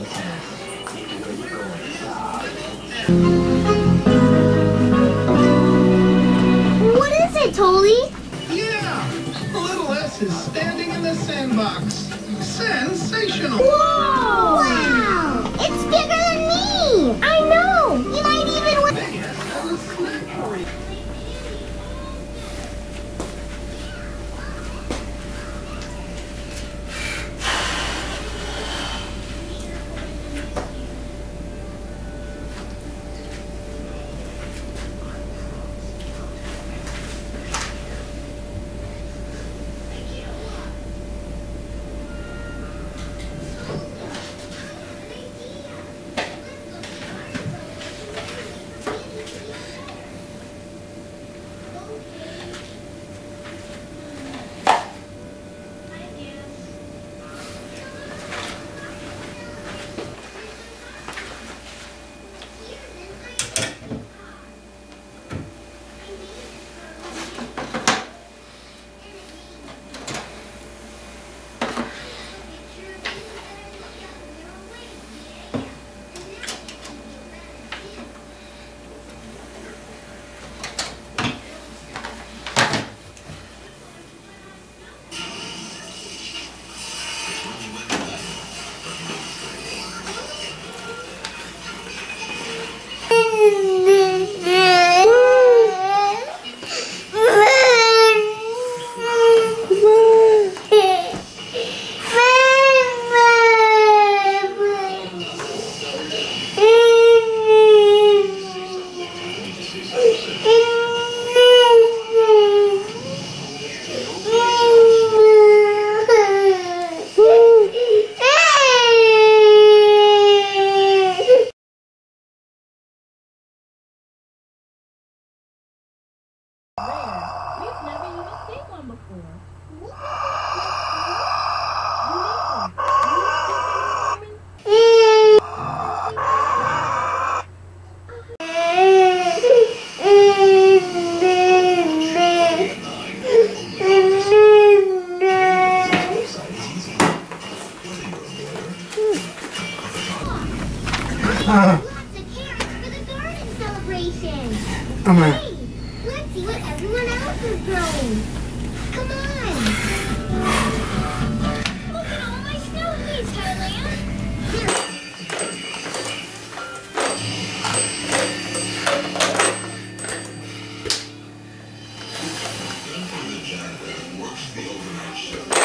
What is it, Tolly? Yeah! The little S is standing in the sandbox. Sensational! Whoa! Wow! It's bigger than me! I know! You might even win. We've never even seen one before. Lots of carrots for the garden celebration. Hey, let's see what everyone else is growing. Come on. Look at all my snowflakes, Thailand. The janitor works the overnight shift.